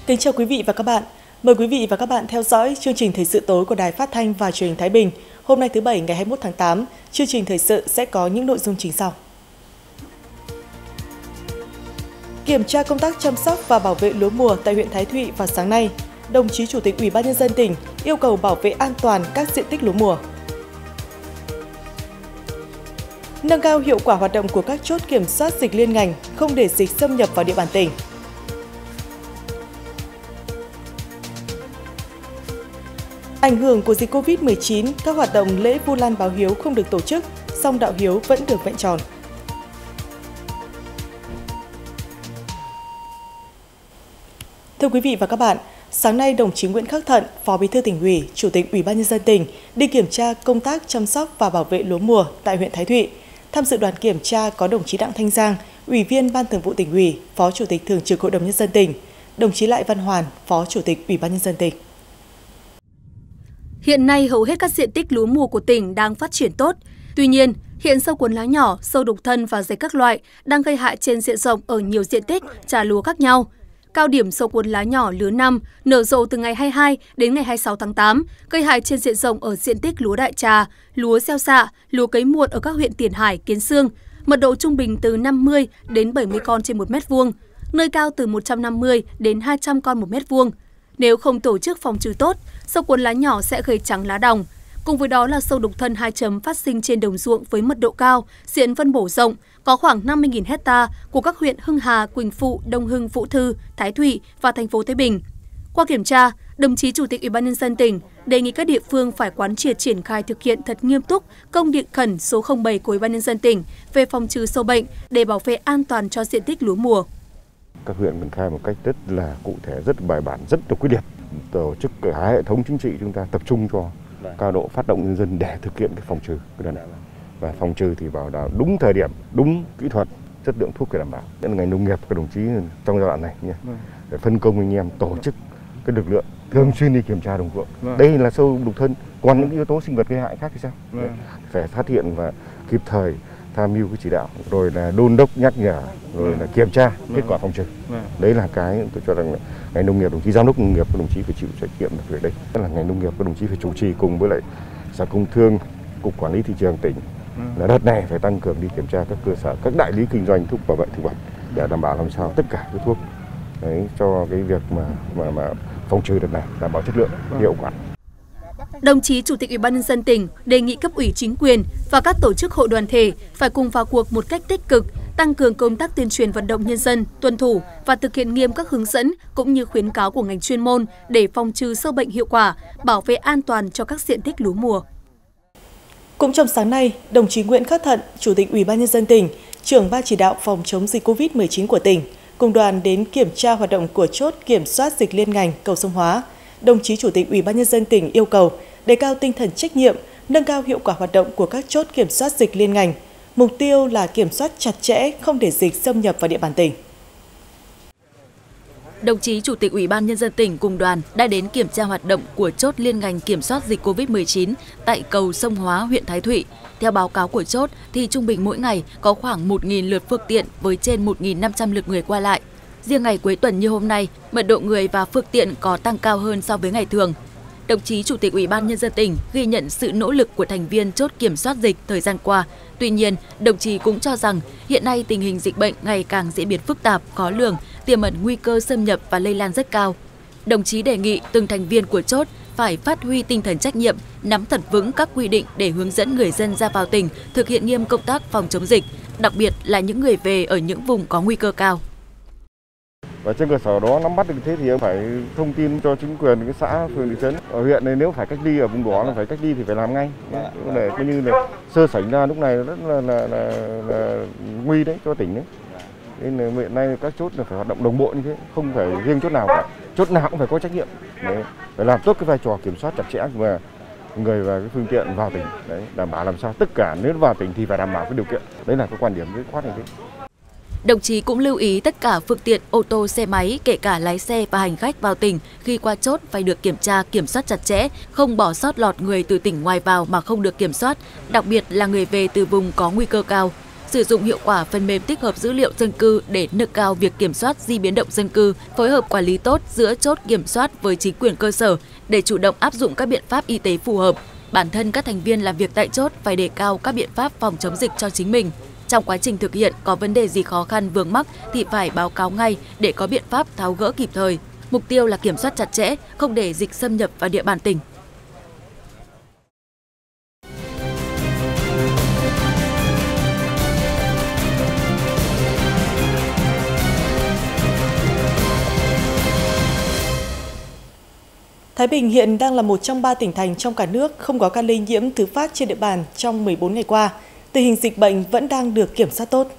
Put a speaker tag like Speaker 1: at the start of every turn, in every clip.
Speaker 1: Kính chào quý vị và các bạn. Mời quý vị và các bạn theo dõi chương trình Thời sự tối của Đài Phát thanh và Truyền hình Thái Bình. Hôm nay thứ Bảy ngày 21 tháng 8, chương trình thời sự sẽ có những nội dung chính sau. Kiểm tra công tác chăm sóc và bảo vệ lúa mùa tại huyện Thái Thụy vào sáng nay, đồng chí Chủ tịch Ủy ban Nhân dân tỉnh yêu cầu bảo vệ an toàn các diện tích lúa mùa. Nâng cao hiệu quả hoạt động của các chốt kiểm soát dịch liên ngành, không để dịch xâm nhập vào địa bàn tỉnh. Ảnh hưởng của dịch Covid-19, các hoạt động lễ Vu Lan báo hiếu không được tổ chức, song đạo hiếu vẫn được vẹn tròn. Thưa quý vị và các bạn, sáng nay đồng chí Nguyễn Khắc Thận, Phó Bí thư Tỉnh ủy, Chủ tịch Ủy ban Nhân dân tỉnh đi kiểm tra công tác chăm sóc và bảo vệ lúa mùa tại huyện Thái Thụy. Tham dự đoàn kiểm tra có đồng chí Đặng Thanh Giang, Ủy viên Ban Thường vụ Tỉnh ủy, Phó Chủ tịch Thường trực Hội đồng Nhân dân tỉnh, đồng chí Lại Văn Hoàn, Phó Chủ tịch Ủy ban Nhân dân tỉnh.
Speaker 2: Hiện nay hầu hết các diện tích lúa mùa của tỉnh đang phát triển tốt. Tuy nhiên, hiện sâu cuốn lá nhỏ, sâu đục thân và dày các loại đang gây hại trên diện rộng ở nhiều diện tích trà lúa khác nhau. Cao điểm sâu cuốn lá nhỏ lứa 5 nở rộ từ ngày 22 đến ngày 26 tháng 8, gây hại trên diện rộng ở diện tích lúa đại trà, lúa gieo xạ, lúa cấy muộn ở các huyện Tiền Hải, Kiến Xương, mật độ trung bình từ 50 đến 70 con trên 1 mét vuông, nơi cao từ 150 đến 200 con 1 mét vuông. Nếu không tổ chức phòng trừ tốt, sâu cuốn lá nhỏ sẽ gây trắng lá đồng. Cùng với đó là sâu đục thân 2 chấm phát sinh trên đồng ruộng với mật độ cao, diện phân bổ rộng, có khoảng 50.000 hecta của các huyện Hưng Hà, Quỳnh Phụ, Đông Hưng, Vũ Thư, Thái Thụy và thành phố Thái Bình. Qua kiểm tra, đồng chí Chủ tịch Ủy ban Nhân dân tỉnh đề nghị các địa phương phải quán triệt triển khai thực hiện thật nghiêm túc công điện khẩn số 07 của Ủy ban Nhân dân tỉnh về phòng trừ sâu bệnh để bảo vệ an toàn cho diện tích lúa mùa.
Speaker 3: Các huyện triển khai một cách rất là cụ thể, rất bài bản, rất là quyết liệt. Tổ chức cả hệ thống chính trị chúng ta tập trung cho cao độ phát động nhân dân để thực hiện cái phòng trừ cái đợt này. Và phòng trừ thì bảo đảm đúng thời điểm, đúng kỹ thuật, chất lượng thuốc phải đảm bảo. Đây là ngành nông nghiệp các đồng chí trong giai đoạn này nhé. Để phân công anh em tổ chức cái lực lượng thường xuyên đi kiểm tra đồng ruộng. Đây là sâu đục thân, còn những yếu tố sinh vật gây hại khác thì sao? Phải phát hiện và kịp thời tham mưu cái chỉ đạo, rồi là đôn đốc nhắc nhở, rồi là kiểm tra kết quả phòng trừ. Đấy là cái tôi cho rằng ngành nông nghiệp, đồng chí giám đốc nông nghiệp các đồng chí phải chịu trách nhiệm về đây. Đó là ngành nông nghiệp các đồng chí phải chủ trì cùng với lại Sở Công Thương, Cục Quản lý Thị trường tỉnh là đợt này phải tăng cường đi kiểm tra các cơ sở, các đại lý kinh doanh thuốc bảo vệ thực vật để đảm bảo làm sao tất cả các thuốc đấy cho cái việc mà phòng trừ đợt này đảm bảo chất lượng, hiệu quả.
Speaker 2: Đồng chí Chủ tịch Ủy ban Nhân dân tỉnh đề nghị cấp ủy chính quyền và các tổ chức hội đoàn thể phải cùng vào cuộc một cách tích cực, tăng cường công tác tuyên truyền vận động nhân dân, tuân thủ và thực hiện nghiêm các hướng dẫn cũng như khuyến cáo của ngành chuyên môn để phòng trừ sâu bệnh hiệu quả, bảo vệ an toàn cho các diện tích lúa mùa.
Speaker 1: Cũng trong sáng nay, đồng chí Nguyễn Khắc Thận, Chủ tịch Ủy ban Nhân dân tỉnh, trưởng Ban chỉ đạo phòng chống dịch Covid-19 của tỉnh, cùng đoàn đến kiểm tra hoạt động của chốt kiểm soát dịch liên ngành Cầu Sông Hóa. Đồng chí Chủ tịch Ủy ban Nhân dân tỉnh yêu cầu đề cao tinh thần trách nhiệm, nâng cao hiệu quả hoạt động của các chốt kiểm soát dịch liên ngành. Mục tiêu là kiểm soát chặt chẽ, không để dịch xâm nhập vào địa bàn tỉnh.
Speaker 4: Đồng chí Chủ tịch Ủy ban Nhân dân tỉnh cùng đoàn đã đến kiểm tra hoạt động của chốt liên ngành kiểm soát dịch Covid-19 tại cầu Sông Hóa, huyện Thái Thụy. Theo báo cáo của chốt, thì trung bình mỗi ngày có khoảng 1.000 lượt phương tiện với trên 1.500 lượt người qua lại. Riêng ngày cuối tuần như hôm nay, mật độ người và phương tiện có tăng cao hơn so với ngày thường. Đồng chí Chủ tịch Ủy ban Nhân dân tỉnh ghi nhận sự nỗ lực của thành viên chốt kiểm soát dịch thời gian qua. Tuy nhiên, đồng chí cũng cho rằng hiện nay tình hình dịch bệnh ngày càng diễn biến phức tạp, khó lường, tiềm ẩn nguy cơ xâm nhập và lây lan rất cao. Đồng chí đề nghị từng thành viên của chốt phải phát huy tinh thần trách nhiệm, nắm thật vững các quy định để hướng dẫn người dân ra vào tỉnh thực hiện nghiêm công tác phòng chống dịch, đặc biệt là những người về ở những vùng có nguy cơ cao.
Speaker 3: Và trên cơ sở đó nắm bắt được thế thì phải thông tin cho chính quyền cái xã, phường, thị trấn. Ở huyện này nếu phải cách ly ở vùng đỏ là phải cách ly thì phải làm ngay. Để coi như là sơ sảnh ra lúc này rất là nguy đấy cho tỉnh đấy. Nên là hiện nay các chốt là phải hoạt động đồng bộ như thế, không phải riêng chốt nào cả. Chốt nào cũng phải có trách nhiệm để phải làm tốt cái vai trò kiểm soát chặt chẽ và người và cái phương tiện vào tỉnh đấy, đảm bảo làm sao tất cả nếu vào tỉnh thì phải đảm bảo cái điều kiện. Đấy là cái quan điểm dứt khoát như thế.
Speaker 4: Đồng chí cũng lưu ý tất cả phương tiện ô tô, xe máy, kể cả lái xe và hành khách vào tỉnh khi qua chốt phải được kiểm tra, kiểm soát chặt chẽ, không bỏ sót lọt người từ tỉnh ngoài vào mà không được kiểm soát, đặc biệt là người về từ vùng có nguy cơ cao. sử dụng hiệu quả phần mềm tích hợp dữ liệu dân cư để nâng cao việc kiểm soát di biến động dân cư, phối hợp quản lý tốt giữa chốt kiểm soát với chính quyền cơ sở để chủ động áp dụng các biện pháp y tế phù hợp. Bản thân các thành viên làm việc tại chốt phải đề cao các biện pháp phòng chống dịch cho chính mình. Trong quá trình thực hiện có vấn đề gì khó khăn vướng mắc thì phải báo cáo ngay để có biện pháp tháo gỡ kịp thời. Mục tiêu là kiểm soát chặt chẽ, không để dịch xâm nhập vào địa bàn tỉnh.
Speaker 1: Thái Bình hiện đang là một trong 3 tỉnh thành trong cả nước không có ca lây nhiễm thứ phát trên địa bàn trong 14 ngày qua. Tình hình dịch bệnh vẫn đang được kiểm soát tốt.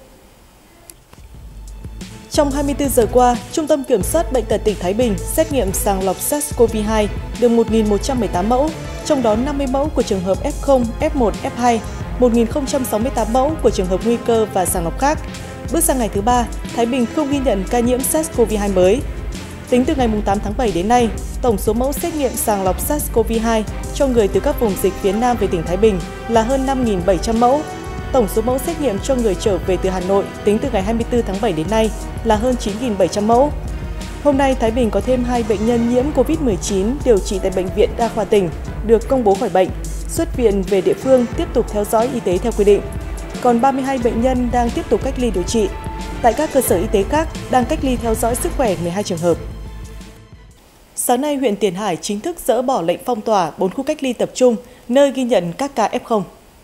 Speaker 1: Trong 24 giờ qua, Trung tâm Kiểm soát Bệnh tật tỉnh Thái Bình xét nghiệm sàng lọc SARS-CoV-2 được 1.118 mẫu, trong đó 50 mẫu của trường hợp F0, F1, F2, 1.068 mẫu của trường hợp nguy cơ và sàng lọc khác. Bước sang ngày thứ 3, Thái Bình không ghi nhận ca nhiễm SARS-CoV-2 mới. Tính từ ngày 8 tháng 7 đến nay, tổng số mẫu xét nghiệm sàng lọc SARS-CoV-2 cho người từ các vùng dịch phía Nam về tỉnh Thái Bình là hơn 5.700 mẫu. Tổng số mẫu xét nghiệm cho người trở về từ Hà Nội tính từ ngày 24 tháng 7 đến nay là hơn 9.700 mẫu. Hôm nay, Thái Bình có thêm 2 bệnh nhân nhiễm COVID-19 điều trị tại Bệnh viện Đa khoa tỉnh, được công bố khỏi bệnh, xuất viện về địa phương tiếp tục theo dõi y tế theo quy định. Còn 32 bệnh nhân đang tiếp tục cách ly điều trị. Tại các cơ sở y tế khác đang cách ly theo dõi sức khỏe 12 trường hợp. Sáng nay, huyện Tiền Hải chính thức dỡ bỏ lệnh phong tỏa 4 khu cách ly tập trung, nơi ghi nhận các ca F0.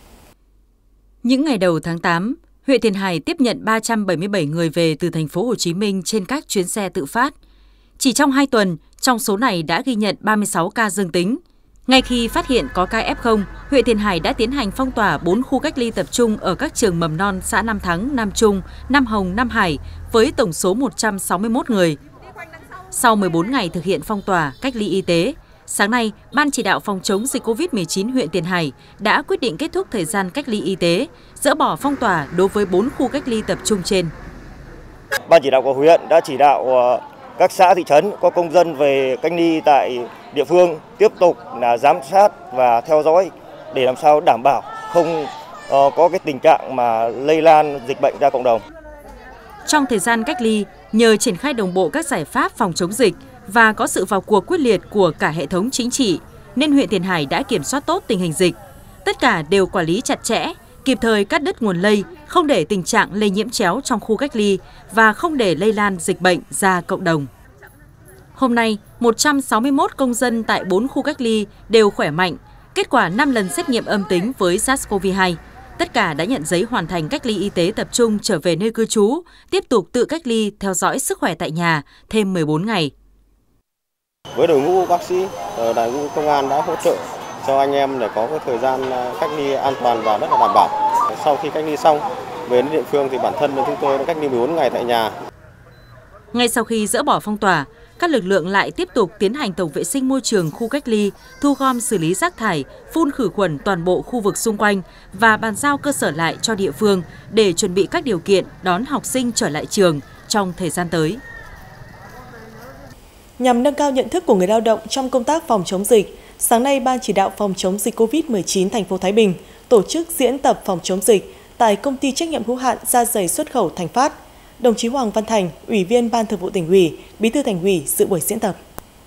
Speaker 5: Những ngày đầu tháng 8, huyện Tiền Hải tiếp nhận 377 người về từ thành phố Hồ Chí Minh trên các chuyến xe tự phát. Chỉ trong 2 tuần, trong số này đã ghi nhận 36 ca dương tính. Ngay khi phát hiện có ca F0, huyện Tiền Hải đã tiến hành phong tỏa 4 khu cách ly tập trung ở các trường mầm non xã Nam Thắng, Nam Trung, Nam Hồng, Nam Hải với tổng số 161 người. Sau 14 ngày thực hiện phong tỏa, cách ly y tế, sáng nay, Ban chỉ đạo phòng chống dịch COVID-19 huyện Tiền Hải đã quyết định kết thúc thời gian cách ly y tế, dỡ bỏ phong tỏa đối với 4 khu cách ly tập trung trên.
Speaker 6: Ban chỉ đạo của huyện đã chỉ đạo các xã thị trấn có công dân về cách ly tại địa phương tiếp tục là giám sát và theo dõi để làm sao đảm bảo không có cái tình trạng mà lây lan dịch bệnh ra cộng đồng.
Speaker 5: Trong thời gian cách ly, nhờ triển khai đồng bộ các giải pháp phòng chống dịch và có sự vào cuộc quyết liệt của cả hệ thống chính trị, nên huyện Tiền Hải đã kiểm soát tốt tình hình dịch. Tất cả đều quản lý chặt chẽ, kịp thời cắt đứt nguồn lây, không để tình trạng lây nhiễm chéo trong khu cách ly và không để lây lan dịch bệnh ra cộng đồng. Hôm nay, 161 công dân tại 4 khu cách ly đều khỏe mạnh, kết quả 5 lần xét nghiệm âm tính với SARS-CoV-2. Tất cả đã nhận giấy hoàn thành cách ly y tế tập trung trở về nơi cư trú, tiếp tục tự cách ly theo dõi sức khỏe tại nhà thêm 14 ngày.
Speaker 7: Với đội ngũ bác sĩ, đội ngũ công an đã hỗ trợ cho anh em để có cái thời gian cách ly an toàn và rất là đảm bảo. Sau khi cách ly xong, về đến địa phương thì bản thân chúng tôi đã cách ly 14 ngày tại nhà.
Speaker 5: Ngay sau khi dỡ bỏ phong tỏa, các lực lượng lại tiếp tục tiến hành tổng vệ sinh môi trường khu cách ly, thu gom xử lý rác thải, phun khử khuẩn toàn bộ khu vực xung quanh và bàn giao cơ sở lại cho địa phương để chuẩn bị các điều kiện đón học sinh trở lại trường trong thời gian tới.
Speaker 1: Nhằm nâng cao nhận thức của người lao động trong công tác phòng chống dịch, sáng nay Ban chỉ đạo phòng chống dịch COVID-19 thành phố Thái Bình tổ chức diễn tập phòng chống dịch tại công ty trách nhiệm hữu hạn da giày xuất khẩu Thành Phát. Đồng chí Hoàng Văn Thành, Ủy viên Ban Thường vụ Tỉnh ủy, Bí thư Thành ủy dự buổi diễn tập.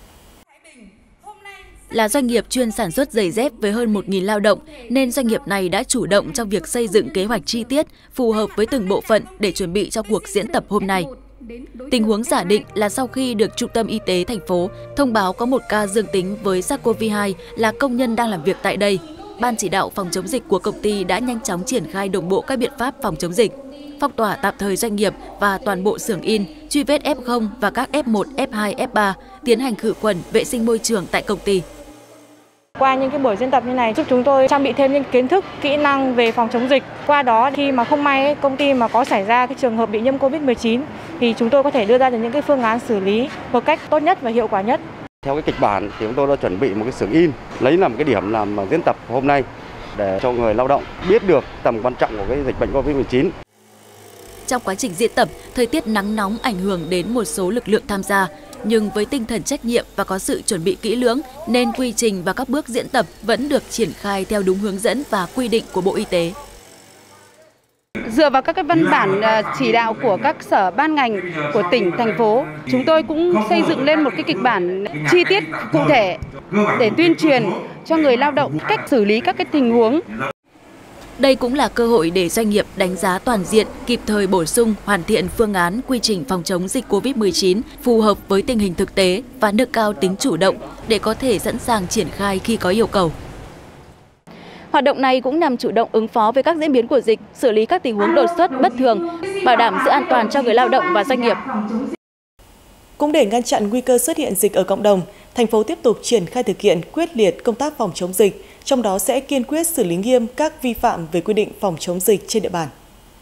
Speaker 4: Là doanh nghiệp chuyên sản xuất giày dép với hơn 1.000 lao động, nên doanh nghiệp này đã chủ động trong việc xây dựng kế hoạch chi tiết phù hợp với từng bộ phận để chuẩn bị cho cuộc diễn tập hôm nay. Tình huống giả định là sau khi được Trung tâm Y tế thành phố thông báo có một ca dương tính với SARS-CoV-2 là công nhân đang làm việc tại đây, Ban chỉ đạo phòng chống dịch của công ty đã nhanh chóng triển khai đồng bộ các biện pháp phòng chống dịch, phong tỏa tạm thời doanh nghiệp và toàn bộ xưởng in, truy vết F0 và các F1, F2, F3, tiến hành khử khuẩn, vệ sinh môi trường tại công ty.
Speaker 8: Qua những cái buổi diễn tập như này giúp chúng tôi trang bị thêm những kiến thức, kỹ năng về phòng chống dịch. Qua đó khi mà không may công ty mà có xảy ra cái trường hợp bị nhiễm Covid-19 thì chúng tôi có thể đưa ra được những cái phương án xử lý một cách tốt nhất và hiệu quả nhất.
Speaker 7: Theo cái kịch bản thì chúng tôi đã chuẩn bị một cái xưởng in, lấy làm cái điểm làm diễn tập hôm nay để cho người lao động biết được tầm quan trọng của cái dịch bệnh Covid-19.
Speaker 4: Trong quá trình diễn tập, thời tiết nắng nóng ảnh hưởng đến một số lực lượng tham gia, nhưng với tinh thần trách nhiệm và có sự chuẩn bị kỹ lưỡng nên quy trình và các bước diễn tập vẫn được triển khai theo đúng hướng dẫn và quy định của Bộ Y tế.
Speaker 9: Dựa vào các cái văn bản chỉ đạo của các sở ban ngành của tỉnh, thành phố, chúng tôi cũng xây dựng lên một cái kịch bản chi tiết cụ thể để tuyên truyền cho người lao động cách xử lý các cái tình huống.
Speaker 4: Đây cũng là cơ hội để doanh nghiệp đánh giá toàn diện, kịp thời bổ sung, hoàn thiện phương án quy trình phòng chống dịch COVID-19 phù hợp với tình hình thực tế và nâng cao tính chủ động để có thể sẵn sàng triển khai khi có yêu cầu. Hoạt động này cũng nhằm chủ động ứng phó với các diễn biến của dịch, xử lý các tình huống đột xuất bất thường, bảo đảm sự an toàn cho người lao động và doanh nghiệp.
Speaker 1: Cũng để ngăn chặn nguy cơ xuất hiện dịch ở cộng đồng, thành phố tiếp tục triển khai thực hiện quyết liệt công tác phòng chống dịch, trong đó sẽ kiên quyết xử lý nghiêm các vi phạm về quy định phòng chống dịch trên địa bàn.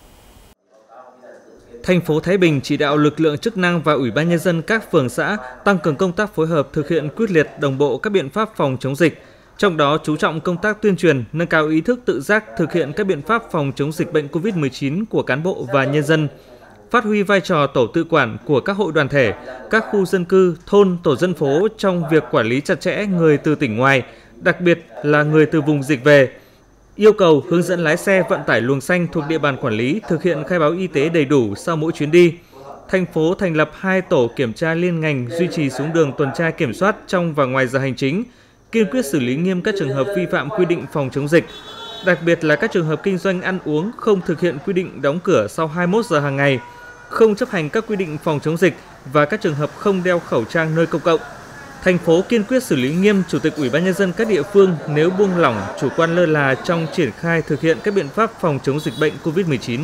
Speaker 10: Thành phố Thái Bình chỉ đạo lực lượng chức năng và Ủy ban Nhân dân các phường xã tăng cường công tác phối hợp thực hiện quyết liệt đồng bộ các biện pháp phòng chống dịch, trong đó chú trọng công tác tuyên truyền, nâng cao ý thức tự giác thực hiện các biện pháp phòng chống dịch bệnh COVID-19 của cán bộ và nhân dân, phát huy vai trò tổ tự quản của các hội đoàn thể, các khu dân cư, thôn, tổ dân phố trong việc quản lý chặt chẽ người từ tỉnh ngoài, đặc biệt là người từ vùng dịch về. Yêu cầu hướng dẫn lái xe vận tải luồng xanh thuộc địa bàn quản lý thực hiện khai báo y tế đầy đủ sau mỗi chuyến đi. Thành phố thành lập 2 tổ kiểm tra liên ngành duy trì xuống đường tuần tra kiểm soát trong và ngoài giờ hành chính, kiên quyết xử lý nghiêm các trường hợp vi phạm quy định phòng chống dịch, đặc biệt là các trường hợp kinh doanh ăn uống không thực hiện quy định đóng cửa sau 21 giờ hàng ngày, không chấp hành các quy định phòng chống dịch và các trường hợp không đeo khẩu trang nơi công cộng. Thành phố kiên quyết xử lý nghiêm Chủ tịch Ủy ban Nhân dân các địa phương nếu buông lỏng, chủ quan lơ là trong triển khai thực hiện các biện pháp phòng chống dịch bệnh COVID-19.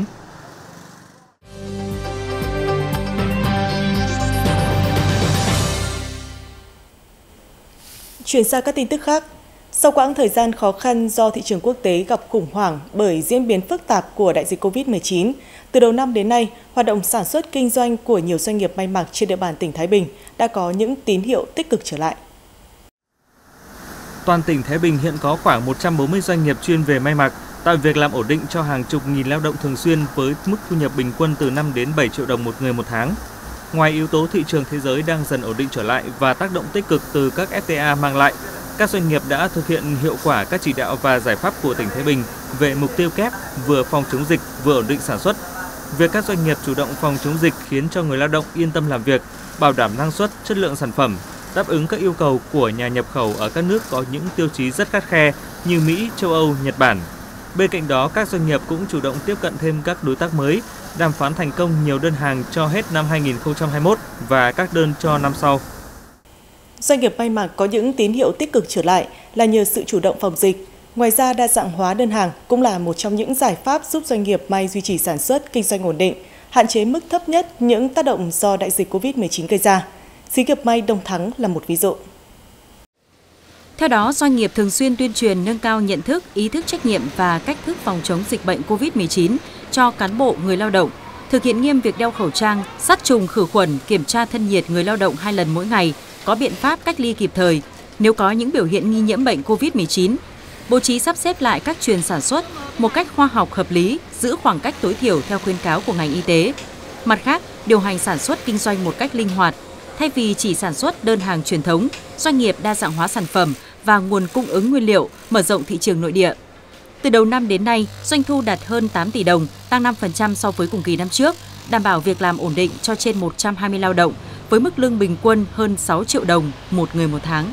Speaker 1: Chuyển sang các tin tức khác. Sau quãng thời gian khó khăn do thị trường quốc tế gặp khủng hoảng bởi diễn biến phức tạp của đại dịch COVID-19, từ đầu năm đến nay, hoạt động sản xuất kinh doanh của nhiều doanh nghiệp may mặc trên địa bàn tỉnh Thái Bình đã có những tín hiệu tích cực trở lại.
Speaker 10: Toàn tỉnh Thái Bình hiện có khoảng 140 doanh nghiệp chuyên về may mặc, tạo việc làm ổn định cho hàng chục nghìn lao động thường xuyên với mức thu nhập bình quân từ 5 đến 7 triệu đồng một người một tháng. Ngoài yếu tố thị trường thế giới đang dần ổn định trở lại và tác động tích cực từ các FTA mang lại, các doanh nghiệp đã thực hiện hiệu quả các chỉ đạo và giải pháp của tỉnh Thái Bình về mục tiêu kép vừa phòng chống dịch vừa ổn định sản xuất. Việc các doanh nghiệp chủ động phòng chống dịch khiến cho người lao động yên tâm làm việc, bảo đảm năng suất, chất lượng sản phẩm, đáp ứng các yêu cầu của nhà nhập khẩu ở các nước có những tiêu chí rất khắt khe như Mỹ, châu Âu, Nhật Bản. Bên cạnh đó, các doanh nghiệp cũng chủ động tiếp cận thêm các đối tác mới, đàm phán thành công nhiều đơn hàng cho hết năm 2021 và các đơn cho năm sau.
Speaker 1: Doanh nghiệp may mặc có những tín hiệu tích cực trở lại là nhờ sự chủ động phòng dịch. Ngoài ra, đa dạng hóa đơn hàng cũng là một trong những giải pháp giúp doanh nghiệp may duy trì sản xuất, kinh doanh ổn định, hạn chế mức thấp nhất những tác động do đại dịch COVID-19 gây ra. Xí nghiệp may Đông Thắng là một ví dụ.
Speaker 5: Theo đó, doanh nghiệp thường xuyên tuyên truyền nâng cao nhận thức, ý thức trách nhiệm và cách thức phòng chống dịch bệnh COVID-19 cho cán bộ, người lao động, thực hiện nghiêm việc đeo khẩu trang, sát trùng khử khuẩn, kiểm tra thân nhiệt người lao động 2 lần mỗi ngày, có biện pháp cách ly kịp thời nếu có những biểu hiện nghi nhiễm bệnh COVID-19, bố trí sắp xếp lại các chuyền sản xuất một cách khoa học hợp lý, giữ khoảng cách tối thiểu theo khuyến cáo của ngành y tế. Mặt khác, điều hành sản xuất kinh doanh một cách linh hoạt, thay vì chỉ sản xuất đơn hàng truyền thống, doanh nghiệp đa dạng hóa sản phẩm và nguồn cung ứng nguyên liệu, mở rộng thị trường nội địa. Từ đầu năm đến nay, doanh thu đạt hơn 8 tỷ đồng, tăng 5% so với cùng kỳ năm trước, đảm bảo việc làm ổn định cho trên 120 lao động, với mức lương bình quân hơn 6 triệu đồng một người một tháng.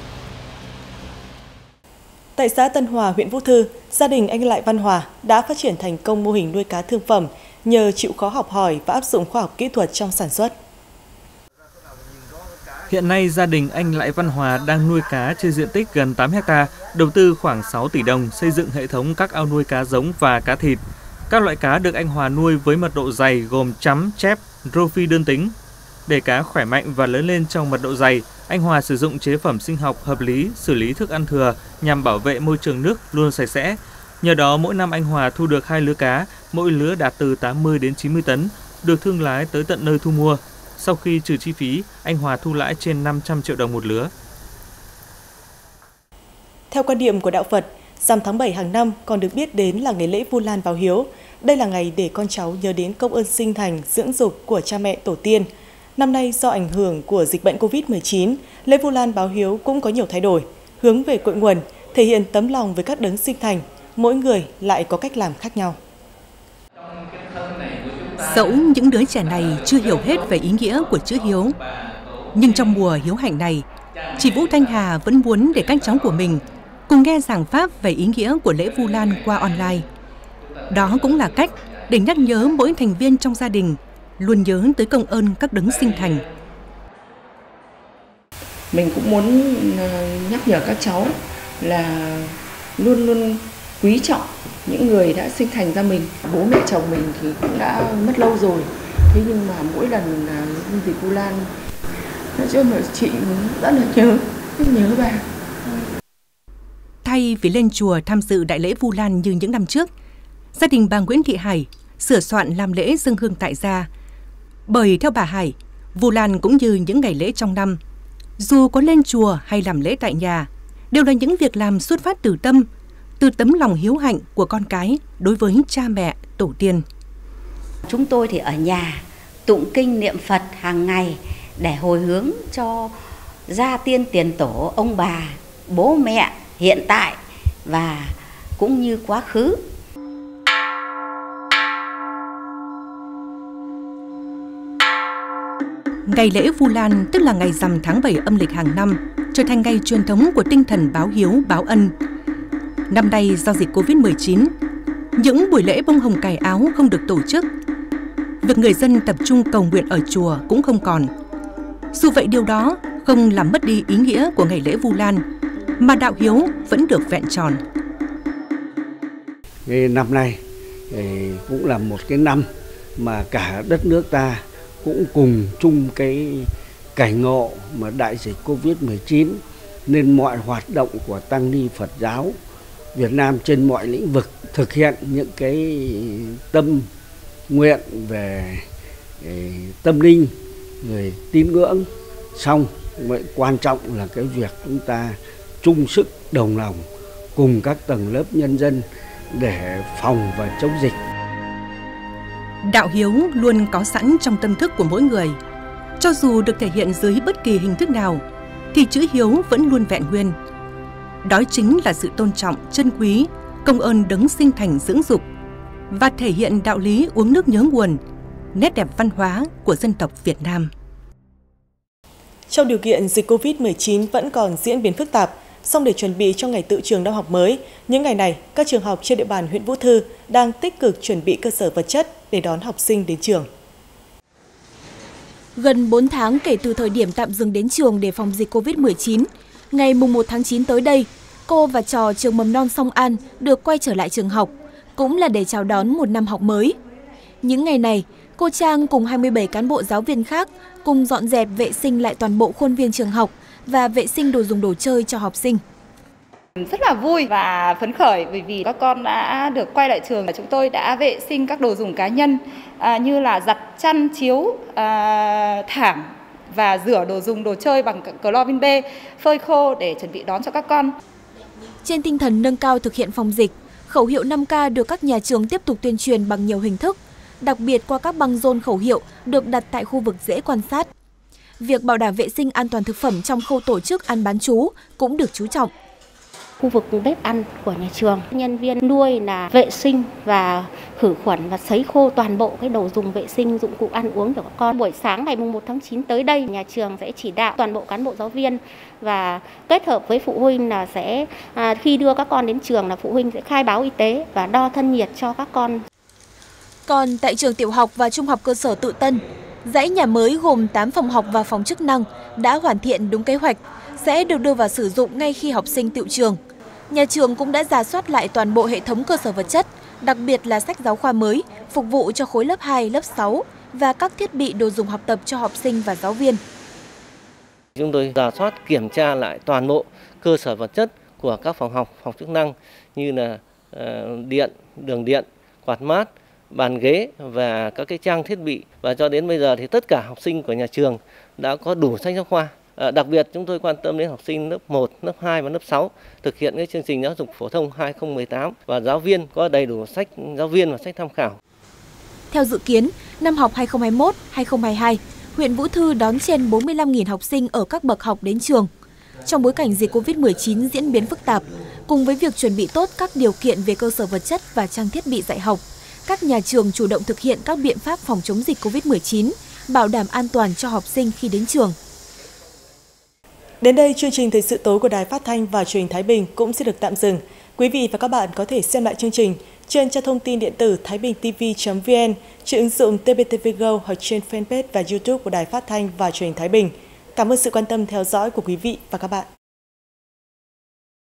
Speaker 1: Tại xã Tân Hòa, huyện Vũ Thư, gia đình anh Lại Văn Hòa đã phát triển thành công mô hình nuôi cá thương phẩm nhờ chịu khó học hỏi và áp dụng khoa học kỹ thuật trong sản xuất.
Speaker 10: Hiện nay, gia đình anh Lại Văn Hòa đang nuôi cá trên diện tích gần 8 ha, đầu tư khoảng 6 tỷ đồng xây dựng hệ thống các ao nuôi cá giống và cá thịt. Các loại cá được anh Hòa nuôi với mật độ dày gồm chấm, chép, rô phi đơn tính. Để cá khỏe mạnh và lớn lên trong mật độ dày, anh Hòa sử dụng chế phẩm sinh học hợp lý, xử lý thức ăn thừa nhằm bảo vệ môi trường nước luôn sạch sẽ. Nhờ đó, mỗi năm anh Hòa thu được 2 lứa cá, mỗi lứa đạt từ 80 đến 90 tấn, được thương lái tới tận nơi thu mua. Sau khi trừ chi phí, anh Hòa thu lãi trên 500 triệu đồng một lứa.
Speaker 1: Theo quan điểm của đạo Phật, rằm tháng 7 hàng năm còn được biết đến là ngày lễ Vu Lan báo hiếu. Đây là ngày để con cháu nhớ đến công ơn sinh thành, dưỡng dục của cha mẹ tổ tiên. Năm nay, do ảnh hưởng của dịch bệnh COVID-19, lễ Vu Lan báo hiếu cũng có nhiều thay đổi, hướng về cội nguồn, thể hiện tấm lòng với các đấng sinh thành, mỗi người lại có cách làm khác nhau.
Speaker 11: Dẫu những đứa trẻ này chưa hiểu hết về ý nghĩa của chữ hiếu, nhưng trong mùa hiếu hạnh này, chị Vũ Thanh Hà vẫn muốn để các cháu của mình cùng nghe giảng pháp về ý nghĩa của lễ Vu Lan qua online. Đó cũng là cách để nhắc nhớ mỗi thành viên trong gia đình luôn nhớ tới công ơn các đấng sinh thành.
Speaker 12: Mình cũng muốn nhắc nhở các cháu là luôn luôn quý trọng những người đã sinh thành ra mình. Bố mẹ chồng mình thì cũng đã mất lâu rồi, thế nhưng mà mỗi lần nhân dịp Vu Lan, nói chung là chị rất là nhớ bà.
Speaker 11: Thay vì lên chùa tham dự đại lễ Vu Lan như những năm trước, gia đình bà Nguyễn Thị Hải sửa soạn làm lễ dâng hương tại gia. Bởi theo bà Hải, Vu Lan cũng như những ngày lễ trong năm, dù có lên chùa hay làm lễ tại nhà, đều là những việc làm xuất phát từ tâm, từ tấm lòng hiếu hạnh của con cái đối với cha mẹ, tổ tiên.
Speaker 13: Chúng tôi thì ở nhà tụng kinh niệm Phật hàng ngày để hồi hướng cho gia tiên tiền tổ, ông bà, bố mẹ hiện tại và cũng như quá khứ.
Speaker 11: Ngày lễ Vu Lan, tức là ngày rằm tháng 7 âm lịch hàng năm, trở thành ngày truyền thống của tinh thần báo hiếu, báo ân. Năm nay do dịch Covid-19, những buổi lễ bông hồng cài áo không được tổ chức. Việc người dân tập trung cầu nguyện ở chùa cũng không còn. Dù vậy điều đó không làm mất đi ý nghĩa của ngày lễ Vu Lan, mà đạo hiếu vẫn được vẹn tròn.
Speaker 14: Năm nay cũng là một cái năm mà cả đất nước ta cũng cùng chung cái cảnh ngộ mà đại dịch Covid-19, nên mọi hoạt động của tăng ni Phật giáo Việt Nam trên mọi lĩnh vực thực hiện những cái tâm nguyện về tâm linh, người tín ngưỡng, xong quan trọng là cái việc chúng ta chung sức đồng lòng cùng các tầng lớp nhân dân để phòng và chống dịch.
Speaker 11: Đạo hiếu luôn có sẵn trong tâm thức của mỗi người. Cho dù được thể hiện dưới bất kỳ hình thức nào, thì chữ hiếu vẫn luôn vẹn nguyên. Đó chính là sự tôn trọng, trân quý, công ơn đấng sinh thành dưỡng dục và thể hiện đạo lý uống nước nhớ nguồn, nét đẹp văn hóa của dân tộc Việt Nam.
Speaker 1: Trong điều kiện dịch Covid-19 vẫn còn diễn biến phức tạp, song để chuẩn bị cho ngày tự trường năm học mới, những ngày này, các trường học trên địa bàn huyện Vũ Thư đang tích cực chuẩn bị cơ sở vật chất để đón học sinh đến trường.
Speaker 2: Gần 4 tháng kể từ thời điểm tạm dừng đến trường để phòng dịch Covid-19, ngày mùng 1 tháng 9 tới đây, cô và trò trường mầm non Song An được quay trở lại trường học, cũng là để chào đón một năm học mới. Những ngày này, cô Trang cùng 27 cán bộ giáo viên khác cùng dọn dẹp vệ sinh lại toàn bộ khuôn viên trường học và vệ sinh đồ dùng đồ chơi cho học sinh.
Speaker 9: Rất là vui và phấn khởi bởi vì các con đã được quay lại trường. Chúng tôi đã vệ sinh các đồ dùng cá nhân như là giặt chăn, chiếu, thảm và rửa đồ dùng đồ chơi bằng clorin B, phơi khô để chuẩn bị đón cho các con.
Speaker 2: Trên tinh thần nâng cao thực hiện phòng dịch, khẩu hiệu 5K được các nhà trường tiếp tục tuyên truyền bằng nhiều hình thức, đặc biệt qua các băng rôn khẩu hiệu được đặt tại khu vực dễ quan sát. Việc bảo đảm vệ sinh an toàn thực phẩm trong khâu tổ chức ăn bán trú cũng được chú trọng.
Speaker 15: Khu vực bếp ăn của nhà trường, nhân viên nuôi là vệ sinh và khử khuẩn và sấy khô toàn bộ cái đồ dùng vệ sinh, dụng cụ ăn uống của các con. Buổi sáng ngày 1 tháng 9 tới đây, nhà trường sẽ chỉ đạo toàn bộ cán bộ giáo viên và kết hợp với phụ huynh là sẽ khi đưa các con đến trường là phụ huynh sẽ khai báo y tế và đo thân nhiệt cho các con.
Speaker 2: Còn tại trường tiểu học và trung học cơ sở Tự Tân, dãy nhà mới gồm 8 phòng học và phòng chức năng đã hoàn thiện đúng kế hoạch, sẽ được đưa vào sử dụng ngay khi học sinh tựu trường. Nhà trường cũng đã rà soát lại toàn bộ hệ thống cơ sở vật chất, đặc biệt là sách giáo khoa mới, phục vụ cho khối lớp 2, lớp 6 và các thiết bị đồ dùng học tập cho học sinh và giáo viên.
Speaker 16: Chúng tôi rà soát kiểm tra lại toàn bộ cơ sở vật chất của các phòng học, phòng chức năng như là điện, đường điện, quạt mát, bàn ghế và các cái trang thiết bị, và cho đến bây giờ thì tất cả học sinh của nhà trường đã có đủ sách giáo khoa. Đặc biệt chúng tôi quan tâm đến học sinh lớp 1, lớp 2 và lớp 6 thực hiện cái chương trình giáo dục phổ thông 2018 và giáo viên có đầy đủ sách giáo viên và sách tham khảo.
Speaker 2: Theo dự kiến, năm học 2021-2022, huyện Vũ Thư đón trên 45.000 học sinh ở các bậc học đến trường. Trong bối cảnh dịch Covid-19 diễn biến phức tạp, cùng với việc chuẩn bị tốt các điều kiện về cơ sở vật chất và trang thiết bị dạy học,
Speaker 17: các nhà trường chủ động thực hiện các biện pháp phòng chống dịch COVID-19, bảo đảm an toàn cho học sinh khi đến trường.
Speaker 1: Đến đây, chương trình Thời sự tối của Đài Phát thanh và Truyền hình Thái Bình cũng sẽ được tạm dừng. Quý vị và các bạn có thể xem lại chương trình trên trang thông tin điện tử thaibingtv.vn, trên ứng dụng TPTV Go hoặc trên fanpage và YouTube của Đài Phát thanh và Truyền hình Thái Bình. Cảm ơn sự quan tâm theo dõi của quý vị và các bạn.